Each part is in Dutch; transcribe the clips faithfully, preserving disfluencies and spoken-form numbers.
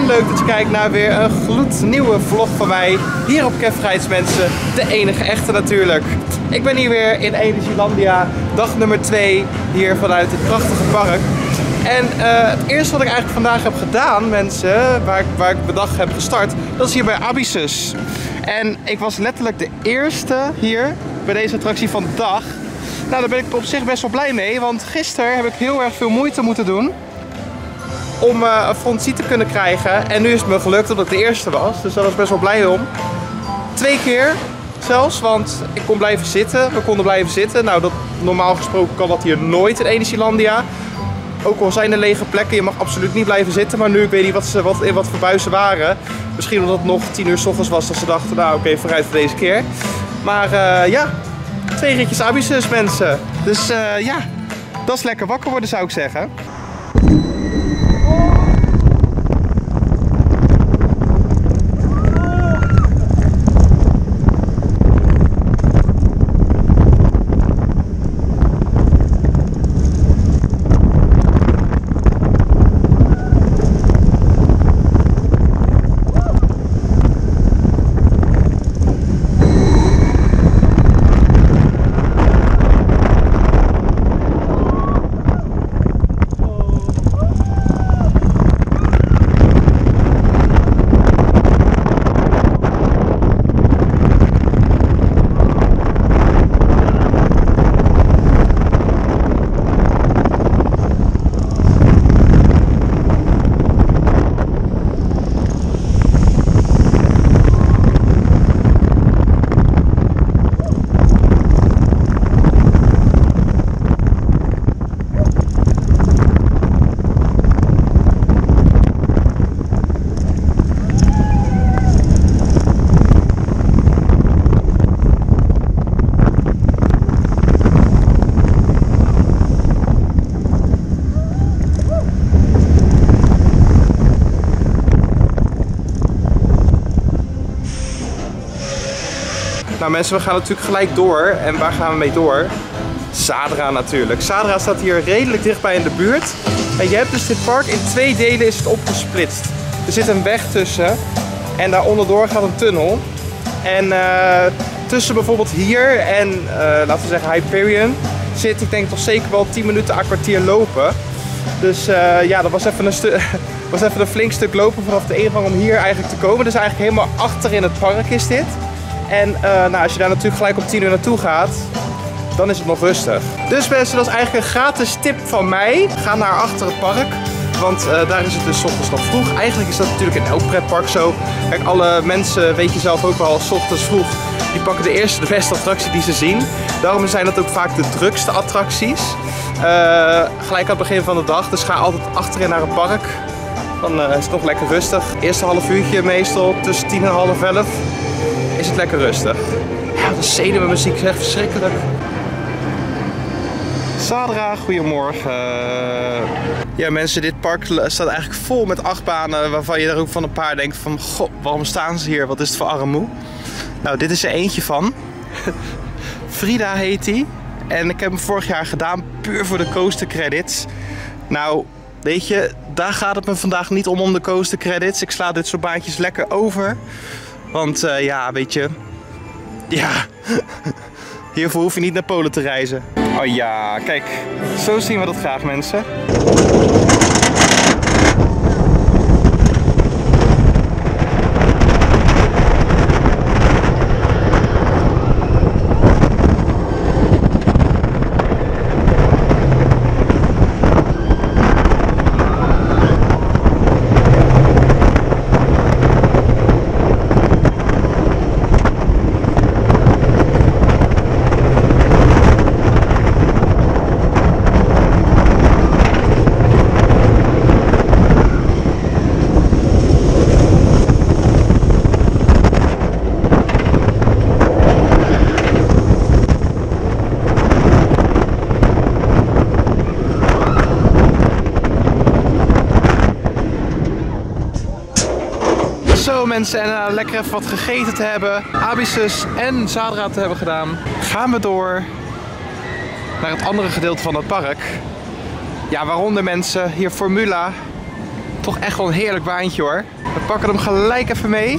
en leuk dat je kijkt naar weer een gloednieuwe vlog van mij hier op Kev Rijds, mensen. De enige echte natuurlijk. Ik ben hier weer in Energielandia, dag nummer twee hier vanuit het prachtige park. En uh, het eerste wat ik eigenlijk vandaag heb gedaan, mensen, waar ik, waar ik mijn dag heb gestart, dat is hier bij Abyssus. En ik was letterlijk de eerste hier bij deze attractie van de dag. Nou, daar ben ik op zich best wel blij mee, want gisteren heb ik heel erg veel moeite moeten doen om uh, een front seat te kunnen krijgen. En nu is het me gelukt dat ik de eerste was, dus daar was ik best wel blij om. Twee keer zelfs, want ik kon blijven zitten, we konden blijven zitten. Nou, dat, normaal gesproken kan dat hier nooit in Energielandia. Ook al zijn er lege plekken, je mag absoluut niet blijven zitten. Maar nu, ik weet niet wat, ze, wat, in wat voor buizen waren. Misschien omdat het nog tien uur 's ochtends was, dat ze dachten, nou oké, okay, vooruit voor deze keer. Maar uh, ja, twee ritjes Abyssus, mensen. Dus uh, ja, dat is lekker wakker worden, zou ik zeggen. Nou mensen, we gaan natuurlijk gelijk door. En waar gaan we mee door? Zadra natuurlijk. Zadra staat hier redelijk dichtbij in de buurt. En je hebt dus dit park in twee delen is het opgesplitst. Er zit een weg tussen. En daar onderdoor gaat een tunnel. En uh, tussen bijvoorbeeld hier en uh, laten we zeggen Hyperion zit, ik denk toch zeker wel tien minuten à kwartier lopen. Dus uh, ja, dat was even, een was even een flink stuk lopen vanaf de ingang om hier eigenlijk te komen. Dus eigenlijk helemaal achter in het park is dit. En uh, nou, als je daar natuurlijk gelijk om tien uur naartoe gaat, dan is het nog rustig. Dus mensen, dat is eigenlijk een gratis tip van mij. Ga naar achter het park, want uh, daar is het dus 's ochtends nog vroeg. Eigenlijk is dat natuurlijk in elk pretpark zo. Kijk, alle mensen, weet je zelf ook wel, 's ochtends vroeg, die pakken de eerste, de beste attractie die ze zien. Daarom zijn dat ook vaak de drukste attracties. Uh, gelijk aan het begin van de dag, dus ga altijd achterin naar het park. Dan uh, is het nog lekker rustig. Eerste half uurtje meestal, tussen tien en half elf. Is het lekker rustig. Ja, de zenuwenmuziek is echt verschrikkelijk. Zadra, goedemorgen. Ja mensen, dit park staat eigenlijk vol met achtbanen waarvan je er ook van een paar denkt van, goh, waarom staan ze hier? Wat is het voor armoe? Nou, dit is er eentje van. Frida heet die. En ik heb hem vorig jaar gedaan, puur voor de coaster credits. Nou, weet je, daar gaat het me vandaag niet om om de coaster credits. Ik sla dit soort baantjes lekker over. Want uh, ja, weet je, ja, hiervoor hoef je niet naar Polen te reizen. Oh ja, kijk, zo zien we dat graag mensen. Zo mensen, en uh, lekker even wat gegeten te hebben, Abyssus en Zadra te hebben gedaan, gaan we door naar het andere gedeelte van het park. Ja, waaronder mensen hier Formula, Toch echt wel een heerlijk baantje hoor. We pakken hem gelijk even mee.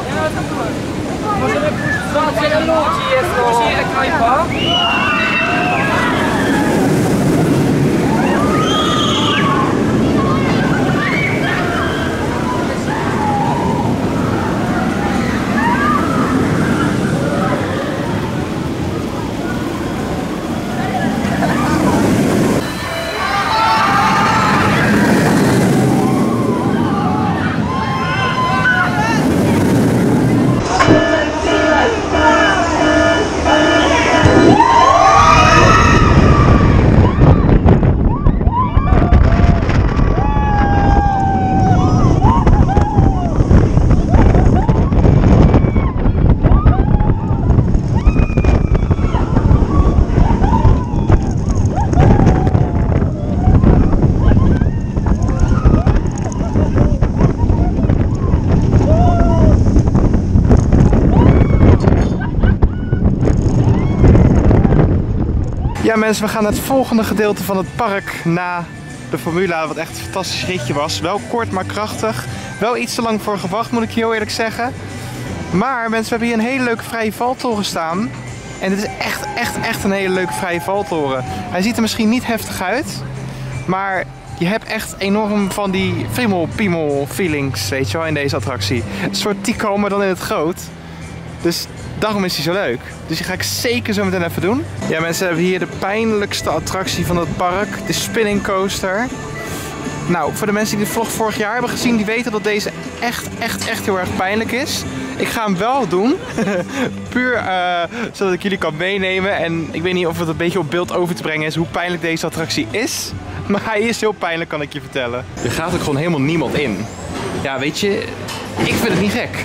Ja mensen, we gaan naar het volgende gedeelte van het park na de Formula, wat echt een fantastisch ritje was. Wel kort, maar krachtig. Wel iets te lang voor gewacht, moet ik heel eerlijk zeggen. Maar mensen, we hebben hier een hele leuke vrije valtoren staan. En dit is echt, echt, echt een hele leuke vrije valtoren. Hij ziet er misschien niet heftig uit, maar je hebt echt enorm van die friemel-piemel feelings, weet je wel, in deze attractie. Een soort Tico, maar dan in het groot. Dus daarom is hij zo leuk. Dus die ga ik zeker zo meteen even doen. Ja mensen, we hebben hier de pijnlijkste attractie van het park. De spinning coaster. Nou, voor de mensen die de vlog vorig jaar hebben gezien, die weten dat deze echt, echt, echt heel erg pijnlijk is. Ik ga hem wel doen. Puur uh, zodat ik jullie kan meenemen. En ik weet niet of het een beetje op beeld over te brengen is hoe pijnlijk deze attractie is. Maar hij is heel pijnlijk, kan ik je vertellen. Er gaat ook gewoon helemaal niemand in. Ja, weet je, ik vind het niet gek.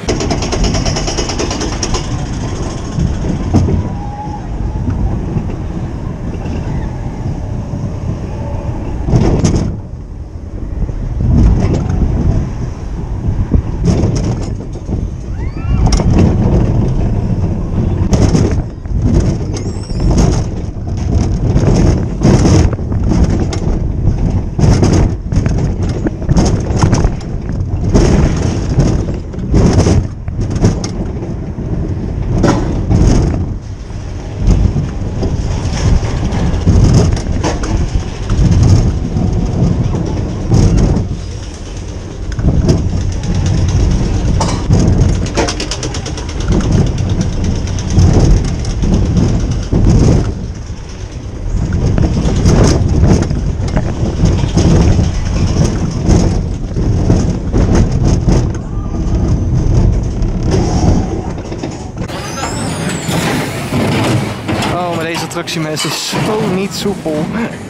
Attractie mensen is zo niet soepel.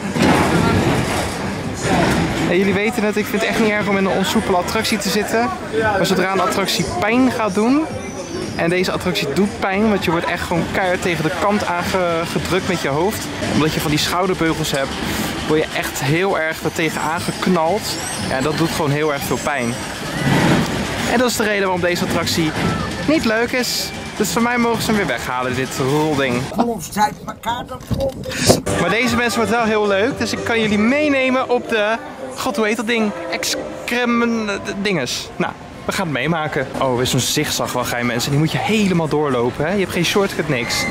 En jullie weten het, ik vind het echt niet erg om in een onsoepele attractie te zitten. Maar zodra een attractie pijn gaat doen, en deze attractie doet pijn, want je wordt echt gewoon keihard tegen de kant aangedrukt met je hoofd. Omdat je van die schouderbeugels hebt, word je echt heel erg er tegen aangeknald. Ja, dat doet gewoon heel erg veel pijn. En dat is de reden waarom deze attractie niet leuk is. Dus voor mij mogen ze hem weer weghalen, dit rolding. Maar deze mensen wordt wel heel leuk, dus ik kan jullie meenemen op de, god hoe heet dat ding? Excremen dinges. Nou, we gaan het meemaken. Oh, weer zo'n zigzagwagij mensen, die moet je helemaal doorlopen, hè? Je hebt geen shortcut, niks.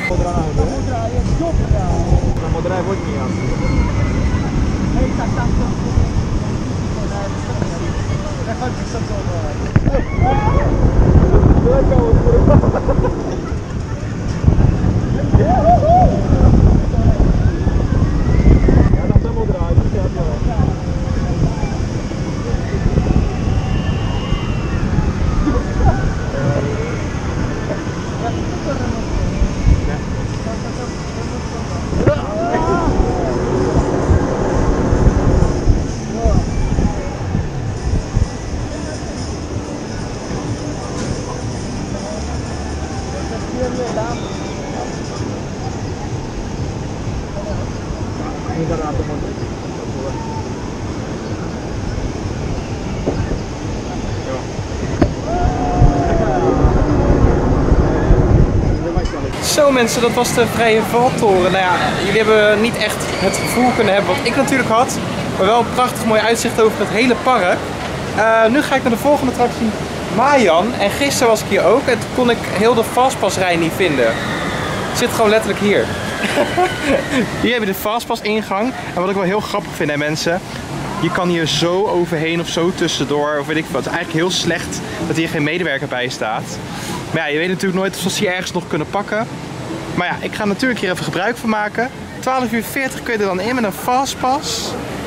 Zo mensen, dat was de vrije valtoren. Nou ja, jullie hebben niet echt het gevoel kunnen hebben wat ik natuurlijk had. Maar wel een prachtig mooi uitzicht over het hele park. Uh, nu ga ik naar de volgende attractie, Mayan. En gisteren was ik hier ook en toen kon ik heel de Fastpass-rij niet vinden. Het zit gewoon letterlijk hier. Hier heb je de Fastpass ingang. En wat ik wel heel grappig vind, hè, mensen. Je kan hier zo overheen of zo tussendoor, of weet ik wat. Het is eigenlijk heel slecht dat hier geen medewerker bij staat. Maar ja, je weet natuurlijk nooit of ze hier ergens nog kunnen pakken. Maar ja, ik ga natuurlijk hier even gebruik van maken. twaalf uur veertig kun je er dan in met een Fastpass.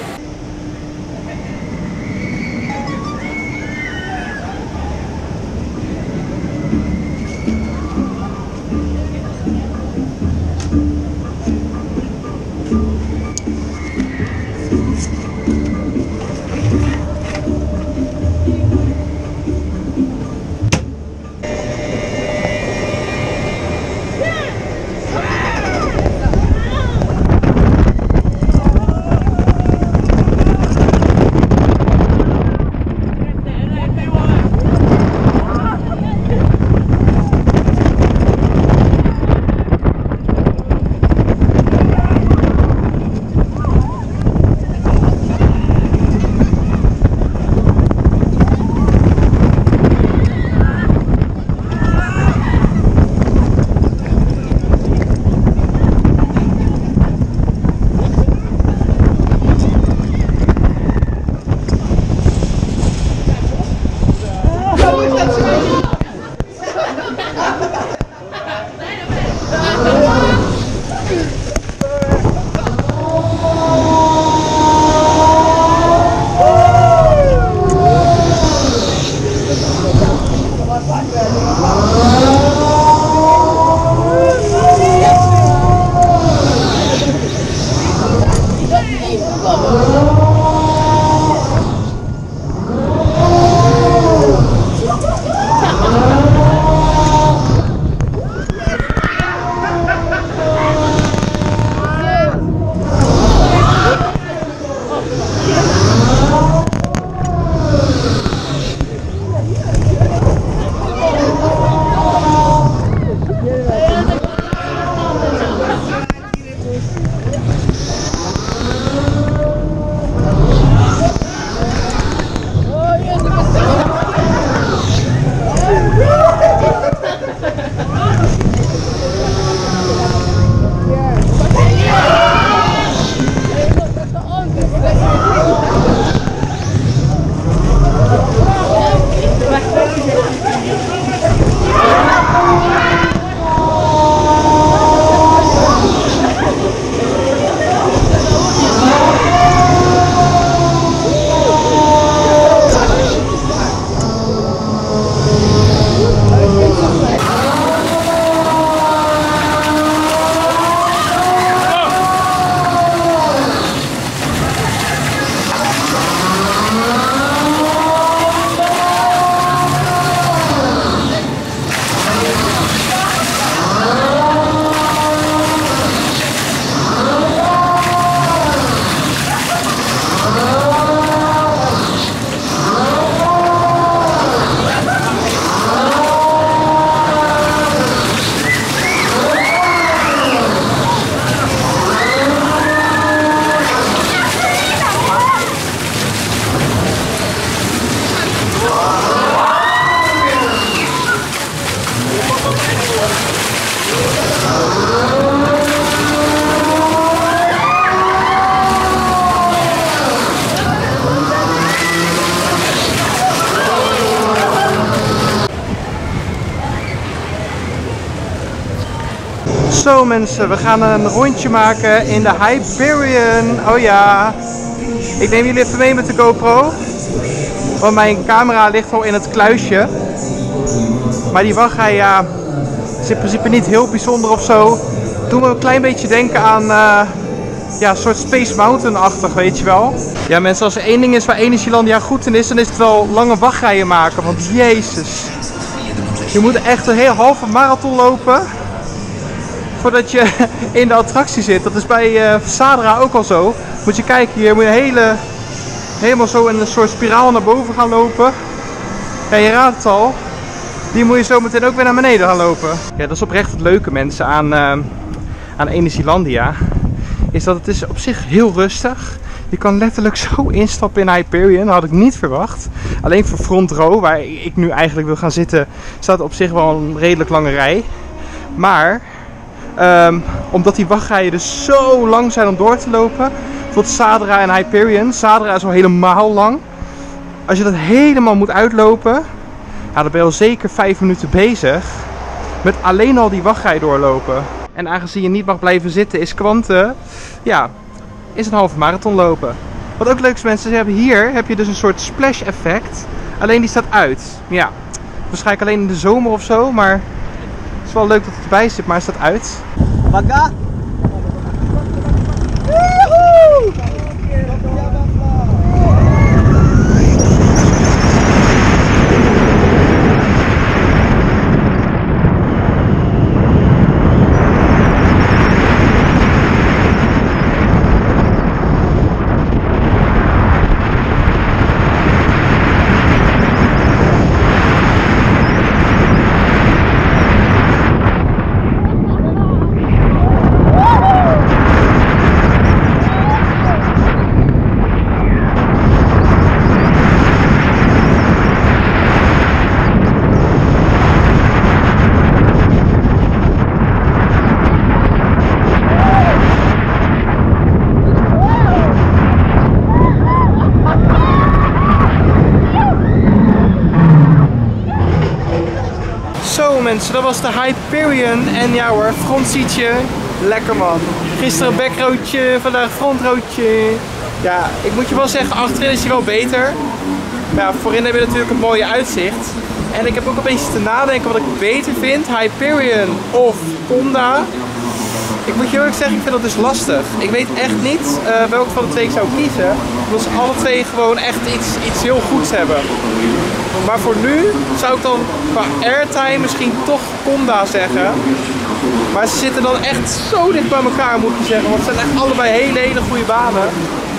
Zo mensen, we gaan een rondje maken in de Hyperion. Oh ja, ik neem jullie even mee met de GoPro. Want mijn camera ligt al in het kluisje. Maar die wachtrij, ja, is in principe niet heel bijzonder of zo. Doe me een klein beetje denken aan uh, ja, een soort Space Mountain-achtig, weet je wel. Ja mensen, als er één ding is waar Energylandia goed in is, dan is het wel lange wachtrijen maken. Want jezus, je moet echt een heel halve marathon lopen voordat je in de attractie zit. Dat is bij uh, Sadra ook al zo. Moet je kijken, hier moet je hele, helemaal zo in een soort spiraal naar boven gaan lopen. Ja, je raadt het al. Die moet je zo meteen ook weer naar beneden gaan lopen. Ja, dat is oprecht het leuke mensen aan, uh, aan Energylandia. Is dat het is op zich heel rustig. Je kan letterlijk zo instappen in Hyperion. Dat had ik niet verwacht. Alleen voor front row, waar ik nu eigenlijk wil gaan zitten, staat op zich wel een redelijk lange rij. Maar, um, omdat die wachtrijen dus zo lang zijn om door te lopen. Bijvoorbeeld Sadra en Hyperion. Sadra is al helemaal lang. Als je dat helemaal moet uitlopen, ja, dan ben je al zeker vijf minuten bezig. Met alleen al die wachtrij doorlopen. En aangezien je niet mag blijven zitten, is Quante, ja, is een halve marathon lopen. Wat ook leuk is, mensen, ze hebben hier heb je dus een soort splash effect. Alleen die staat uit. Ja, waarschijnlijk alleen in de zomer of zo, maar het is wel leuk dat het erbij zit, maar het staat uit. Baga! Mensen, dat was de Hyperion en ja hoor, frontseatje, lekker man. Gisteren backroadje, vandaag frontroodje. Ja, ik moet je wel zeggen, achterin is hij wel beter. Maar ja, voorin heb je natuurlijk een mooie uitzicht. En ik heb ook een beetje te nadenken wat ik beter vind, Hyperion of Conda. Ik moet je eerlijk zeggen, ik vind dat dus lastig. Ik weet echt niet uh, welke van de twee ik zou kiezen. Omdat ze alle twee gewoon echt iets, iets heel goeds hebben. Maar voor nu zou ik dan qua airtime misschien toch Conda zeggen. Maar ze zitten dan echt zo dicht bij elkaar, moet ik zeggen. Want het zijn echt allebei hele, hele goede banen.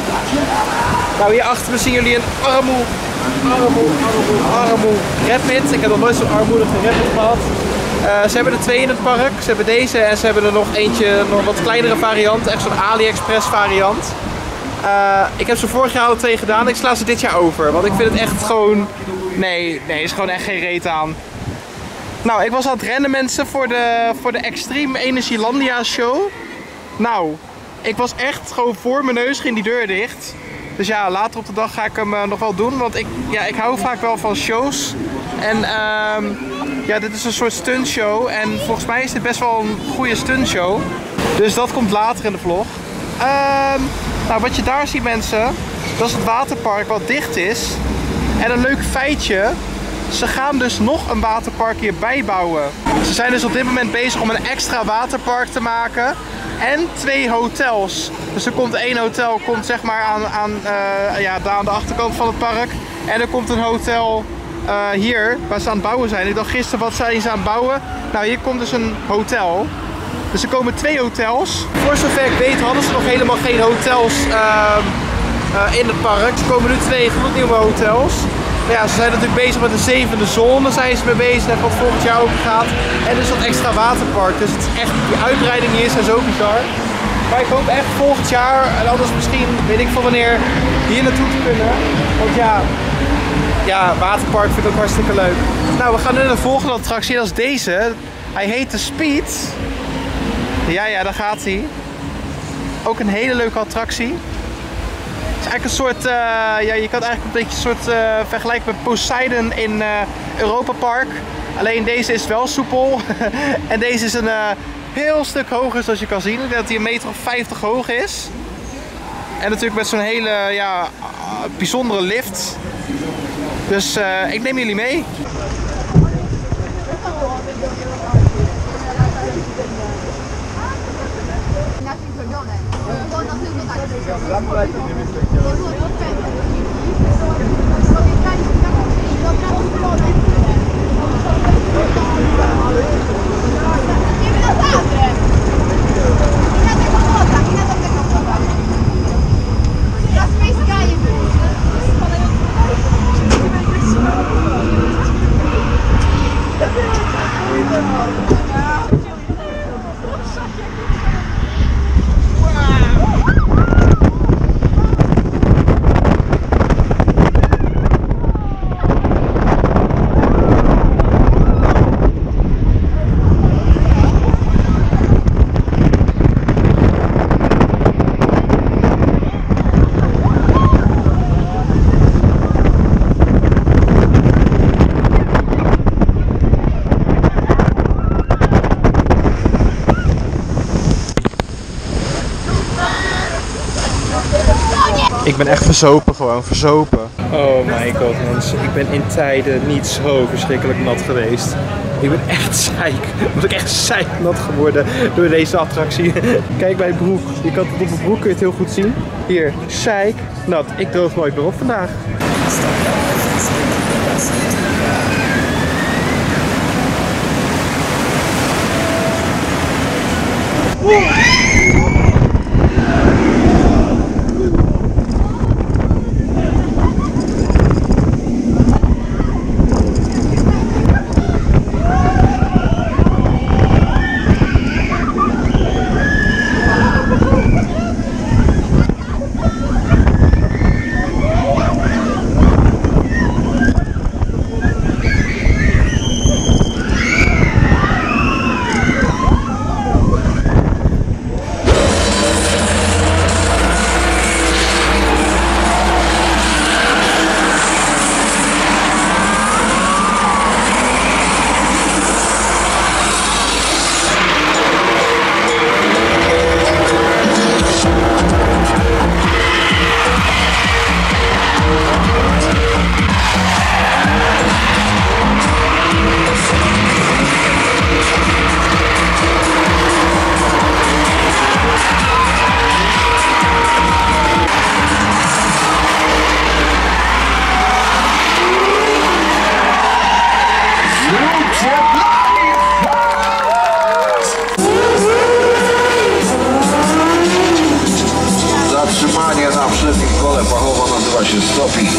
Nou, hierachter zien jullie een Armoe, Armoe, Armoe, Armoe Rapid. Ik heb nog nooit zo'n armoedige Rapid gehad. Uh, ze hebben er twee in het park. Ze hebben deze en ze hebben er nog eentje, nog wat kleinere variant. Echt zo'n AliExpress variant. Uh, ik heb ze vorig jaar alle twee gedaan. Ik sla ze dit jaar over. Want ik vind het echt gewoon... Nee, nee, is gewoon echt geen reet aan. Nou, ik was aan het rennen, mensen, voor de, voor de Extreme Energielandia show. Nou, ik was echt gewoon voor mijn neus ging die deur dicht. Dus ja, later op de dag ga ik hem uh, nog wel doen. Want ik, ja, ik hou vaak wel van shows. En um, ja, dit is een soort stuntshow. En volgens mij is dit best wel een goede stuntshow. Dus dat komt later in de vlog. Um, nou, wat je daar ziet, mensen, dat is het waterpark wat dicht is. En een leuk feitje, ze gaan dus nog een waterpark hierbij bouwen. Ze zijn dus op dit moment bezig om een extra waterpark te maken en twee hotels. Dus er komt één hotel, komt zeg maar aan, aan, uh, ja, daar aan de achterkant van het park. En er komt een hotel uh, hier, waar ze aan het bouwen zijn. Ik dacht gisteren, wat zijn ze aan het bouwen? Nou, hier komt dus een hotel. Dus er komen twee hotels. Voor zover ik weet hadden ze nog helemaal geen hotels uh, uh, in het park. Er komen nu twee gloednieuwe hotels. Maar ja, ze zijn natuurlijk bezig met de zevende zone, zijn ze mee bezig, en wat volgend jaar ook gaat. En dus dat extra waterpark. Dus het is echt, die uitbreidingen hier zijn zo bizar. Maar ik hoop echt volgend jaar, en anders misschien, weet ik van wanneer, hier naartoe te kunnen. Want ja, ja, waterpark vind ik ook hartstikke leuk. Nou, we gaan nu naar de volgende attractie, dat is deze. Hij heet de Speed. Ja, ja, daar gaat hij. Ook een hele leuke attractie. Het is eigenlijk een soort, uh, ja, je kan het eigenlijk een beetje een soort uh, vergelijken met Poseidon in uh, Europa Park. Alleen deze is wel soepel. En deze is een uh, heel stuk hoger, zoals je kan zien. Ik denk dat hij een meter of vijftig hoog is. En natuurlijk met zo'n hele, ja, uh, bijzondere lift. Dus uh, ik neem jullie mee. Ik ben echt verzopen gewoon, verzopen. Oh my god mensen, ik ben in tijden niet zo verschrikkelijk nat geweest. Ik ben echt zeik. Ik ben echt zeiknat geworden door deze attractie. Kijk bij broek. Je kan het op mijn broek kun je het heel goed zien. Hier, zeiknat. Ik droog nooit meer op vandaag. Zatrzymanie na przednim kole fachowo nazywa się stopping.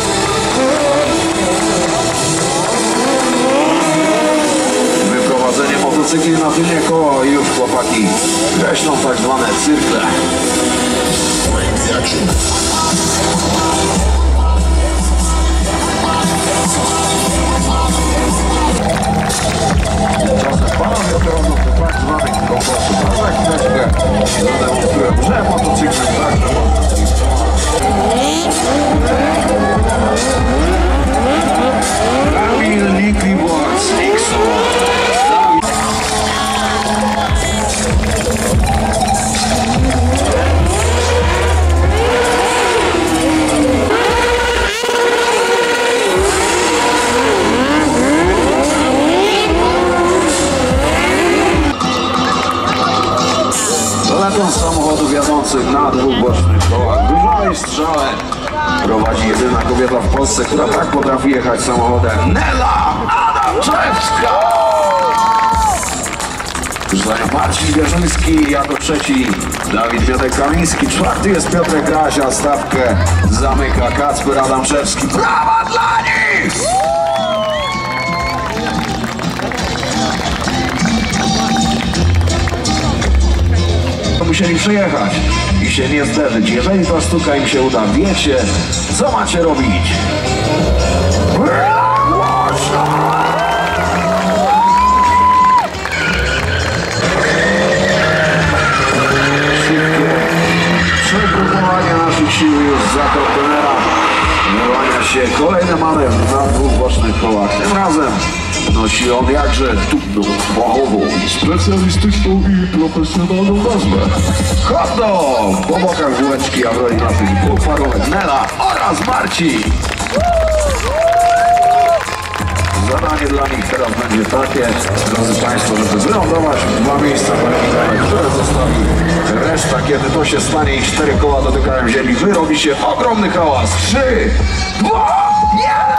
Wyprowadzenie motocykli na tylnie koło i już chłopaki kreślą tak zwane cyrkle. Panowie prowadzą do tak zwanych kompleksów. Za chwileczkę zademonstruję, że motocykl także Kamil Liquibox Nixon. Zaletą samochodów jadących na dwóch bocznych kołach dużo i strzale prowadzi jedyna kobieta w Polsce, która tak potrafi jechać samochodem, Nela Adamczewska! Zdaje Marcin Wierzyński jako trzeci, Dawid Miotek-Kamiński, czwarty jest Piotrek Grasia, stawkę zamyka Kacper Adamczewski. Brawa dla nich! Musieli przejechać i się nie zderzyć. Jeżeli ta sztuka im się uda, wiecie, co macie robić. Szybkie przegrupowanie naszych sił już za kontenera. Wyłania się kolejny manewr na dwóch bocznych kołach. Tym razem nosi on jakże trudną, fachową, specjalistyczną i profesjonalną nazwę. Hot dog! Po bokach bułeczki, a w roli naszych dwóch parówek Nela oraz Marcin. Zadanie dla nich teraz będzie takie, drodzy Państwo, żeby wylądować w dwa miejsca parkingowe, które zostawi reszta. Kiedy to się stanie i cztery koła dotykają ziemi, wyrobi się ogromny hałas. Trzy, dwa, jeden!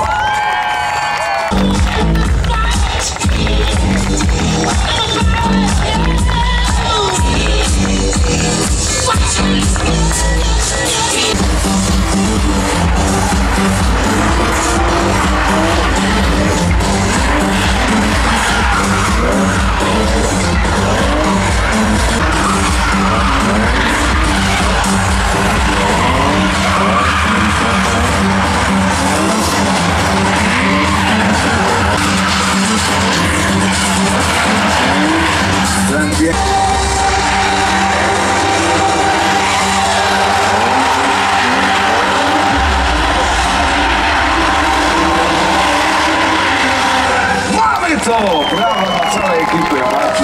To brawo dla całej ekipy, Marcin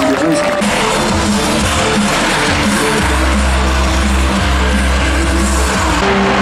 Wierzyński.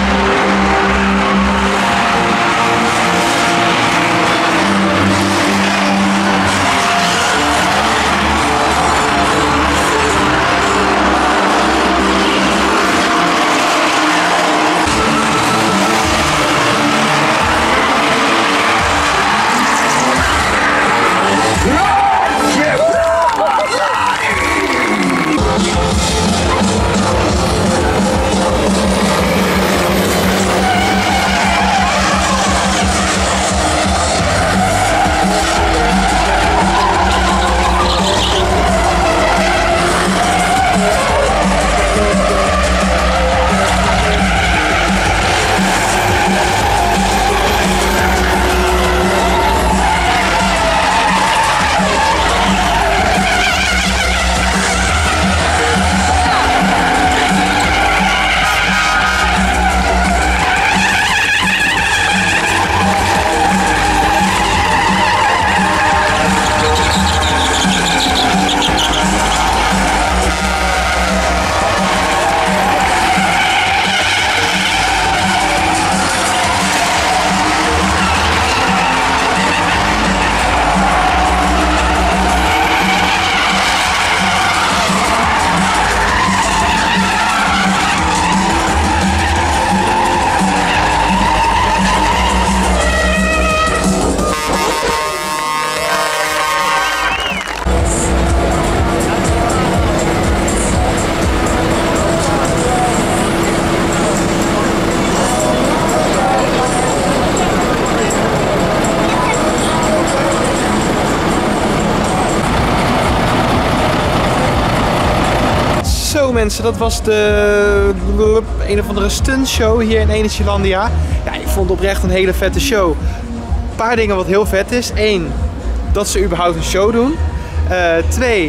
mensen, dat was de een of andere stuntshow hier in Energylandia. Ja, ik vond het oprecht een hele vette show. Een paar dingen wat heel vet is. Eén, dat ze überhaupt een show doen. Uh, twee,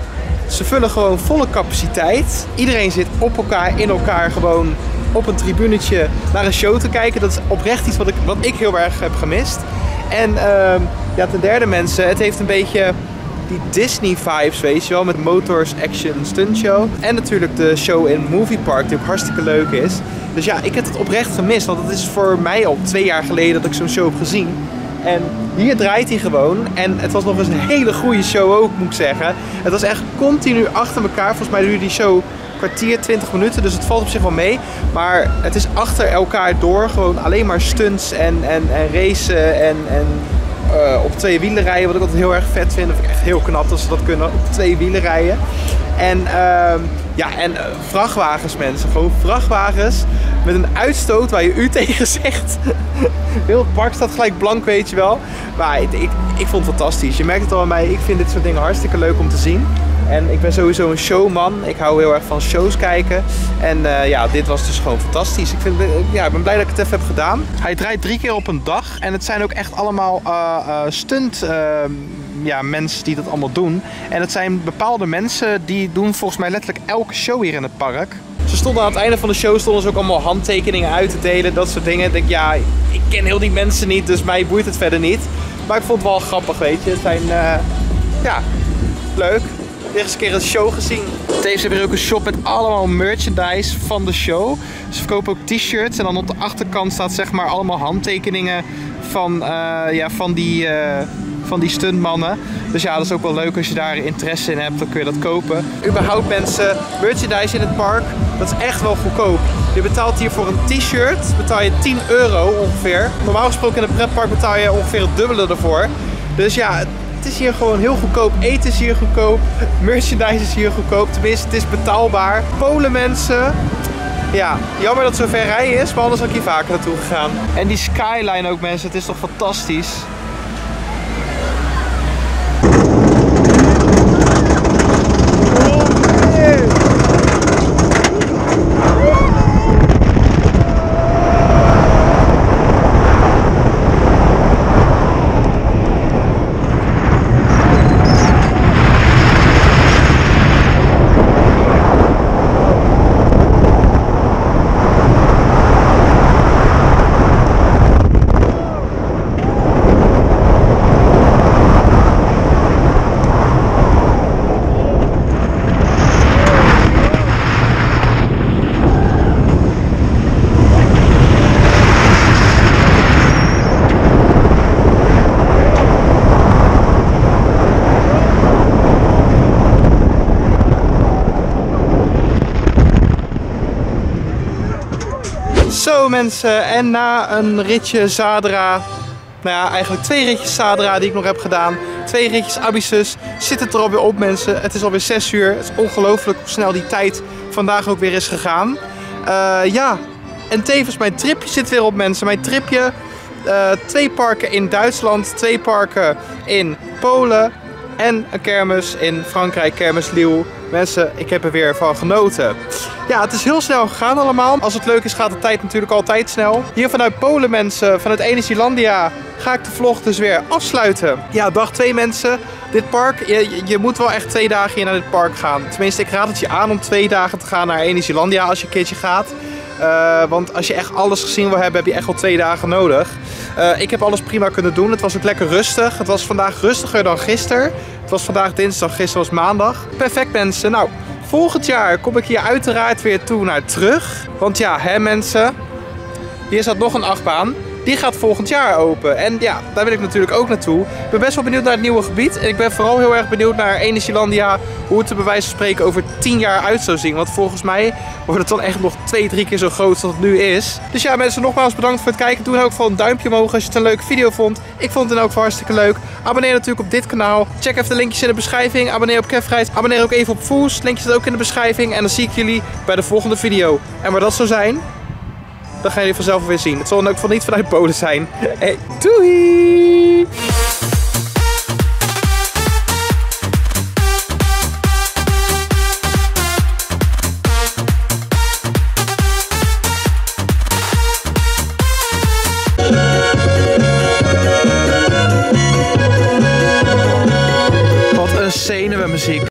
ze vullen gewoon volle capaciteit. Iedereen zit op elkaar, in elkaar, gewoon op een tribunetje naar een show te kijken. Dat is oprecht iets wat ik, wat ik heel erg heb gemist. En uh, ja, ten derde mensen, het heeft een beetje die Disney vibes, weet je wel, met Motors Action Stunt Show. En natuurlijk de show in Movie Park, die ook hartstikke leuk is. Dus ja, ik heb het oprecht gemist, want het is voor mij al twee jaar geleden dat ik zo'n show heb gezien. En hier draait hij gewoon. En het was nog eens een hele goede show ook, moet ik zeggen. Het was echt continu achter elkaar. Volgens mij duurde die show kwartier, twintig minuten, dus het valt op zich wel mee. Maar het is achter elkaar door gewoon alleen maar stunts en, en, en racen en, en uh, op twee wielen rijden. Wat ik altijd heel erg vet vind. Dat vind ik echt heel knap dat ze dat kunnen, op twee wielen rijden. En uh, ja, en uh, vrachtwagens mensen, gewoon vrachtwagens met een uitstoot waar je u tegen zegt. Heel het park staat gelijk blank, weet je wel. Maar ik, ik, ik vond het fantastisch. Je merkt het al aan mij, ik vind dit soort dingen hartstikke leuk om te zien. En ik ben sowieso een showman. Ik hou heel erg van shows kijken. En uh, ja, dit was dus gewoon fantastisch. Ik, vind, ja, ik ben blij dat ik het even heb gedaan. Hij draait drie keer op een dag. En het zijn ook echt allemaal uh, uh, stunt uh, ja, mensen die dat allemaal doen. En het zijn bepaalde mensen die doen volgens mij letterlijk elke show hier in het park. Ze stonden aan het einde van de show stonden ze ook allemaal handtekeningen uit te delen. Dat soort dingen. Ik denk, ja, ik ken heel die mensen niet, dus mij boeit het verder niet. Maar ik vond het wel grappig, weet je. Het zijn, uh, ja, leuk. Weer eens een keer een show gezien. Tevens hebben we ook een shop met allemaal merchandise van de show. Ze verkopen ook t-shirts en dan op de achterkant staat zeg maar allemaal handtekeningen van, uh, ja, van, die, uh, van die stuntmannen. Dus ja, dat is ook wel leuk als je daar interesse in hebt, dan kun je dat kopen. Überhaupt mensen, merchandise in het park, dat is echt wel goedkoop. Je betaalt hier voor een t-shirt, betaal je tien euro ongeveer. Normaal gesproken in een pretpark betaal je ongeveer het dubbele ervoor. Dus ja, het is hier gewoon heel goedkoop. Eten is hier goedkoop. Merchandise is hier goedkoop. Tenminste, het is betaalbaar. Polen mensen. Ja, jammer dat het zo ver rijden is, maar anders had ik hier vaker naartoe gegaan. En die skyline ook mensen, het is toch fantastisch. Zo mensen, en na een ritje Zadra, nou ja, eigenlijk twee ritjes Zadra die ik nog heb gedaan, twee ritjes Abyssus, zit het er alweer op mensen. Het is alweer zes uur, het is ongelooflijk hoe snel die tijd vandaag ook weer is gegaan. Uh, ja, en tevens mijn tripje zit weer op mensen. Mijn tripje, uh, twee parken in Duitsland, twee parken in Polen en een kermis in Frankrijk, kermis Lille. Mensen, ik heb er weer van genoten. Ja, het is heel snel gegaan allemaal. Als het leuk is, gaat de tijd natuurlijk altijd snel. Hier vanuit Polen mensen, vanuit Energylandia, ga ik de vlog dus weer afsluiten. Ja, dag twee mensen. Dit park, je, je moet wel echt twee dagen hier naar dit park gaan. Tenminste, ik raad het je aan om twee dagen te gaan naar Energylandia als je een keertje gaat. Uh, want als je echt alles gezien wil hebben, heb je echt wel twee dagen nodig. Uh, ik heb alles prima kunnen doen. Het was ook lekker rustig. Het was vandaag rustiger dan gisteren. Het was vandaag dinsdag, gisteren was maandag. Perfect mensen. Nou, volgend jaar kom ik hier uiteraard weer toe naar terug. Want ja, hè mensen, hier staat nog een achtbaan. Die gaat volgend jaar open. En ja, daar wil ik natuurlijk ook naartoe. Ik ben best wel benieuwd naar het nieuwe gebied. En ik ben vooral heel erg benieuwd naar Energylandia. Hoe het er bij wijze van spreken over tien jaar uit zou zien. Want volgens mij wordt het dan echt nog twee, drie keer zo groot als het nu is. Dus ja mensen, nogmaals bedankt voor het kijken. Doe dan ook gewoon een duimpje omhoog als je het een leuke video vond. Ik vond het dan ook hartstikke leuk. Abonneer natuurlijk op dit kanaal. Check even de linkjes in de beschrijving. Abonneer op Kevrijs. Abonneer ook even op Fools. Linkje staat ook in de beschrijving. En dan zie ik jullie bij de volgende video. En waar dat zou zijn, dan gaan jullie vanzelf weer zien. Het zal dan ook van niet vanuit Polen zijn. Hey, doei! muziek.